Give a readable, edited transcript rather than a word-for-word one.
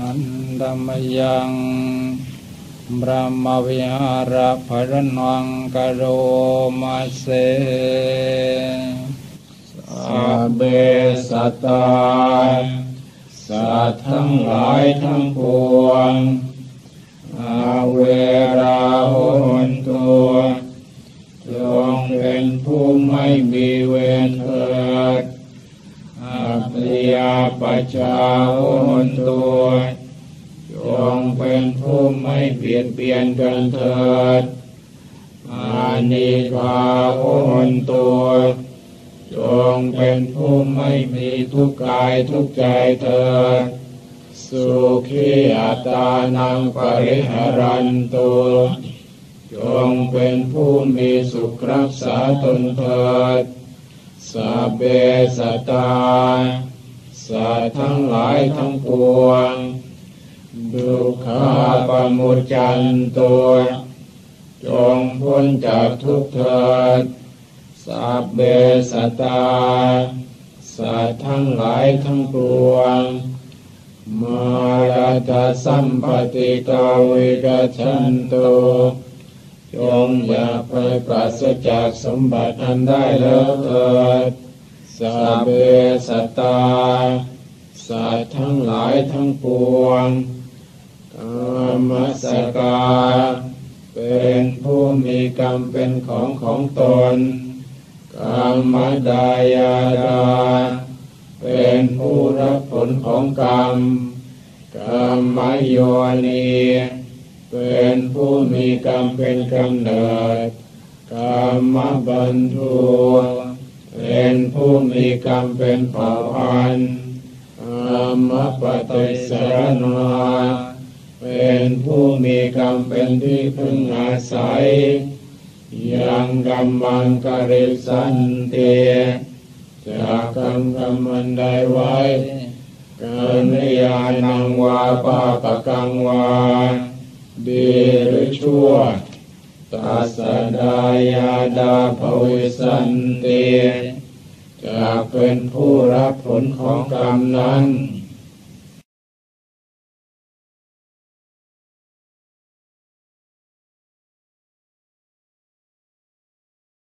หันธรรมยังบรมวิหารภรนังกโรมาเสสัพเพสัตตาสัตว์ทั้งหลายทั้งปวงอาเวราโหนตัวจงเป็นผู้ไม่มีเวรเถิดอัพยาปัจจาโหนตัวจงเป็นผู้ไม่เบียดเบียนกันเถิดอานิฆาโหนตัวจงเป็นผู้ไม่มีทุกข์กายทุกข์ใจเถิดสุขีอัตตานังปริหารันตุจงเป็นผู้มีสุขรักษาตนเถิดสัพเพสัตตาสัตว์ทั้งหลายทั้งปวงดุขาปมุจจันตุจงพ้นจากทุกข์เถิดสัพเพสัตตาสัตว์ทั้งหลายทั้งปวงมาราตสัมปติตาวิกัจฉันตุจงอย่าไปปราศจากสมบัติอันได้แล้วเถิดสัพเพสัตตาสัตว์ทั้งหลายทั้งปวงกามสกาเป็นผู้มีกรรมเป็นของตนกามดายาดาเป็นผู้รับผลของกรรมกามโยนีเป็นผู้มีกรรมเป็นกำเนิดกามบันทุเป็นผู้มีกรรมเป็นเผ่าพันธุ์กามปฏิสรณาเป็นผู้มีกรรมเป็นที่พึ่งอาศัยยังกัมมังกริสันติจากกรรมมันได้ไว้กัลยาณังวาปาปกังวาดีหรือชั่วตัสสะดายาดาภวิสันติจะเป็นผู้รับผลของกรรมนั้น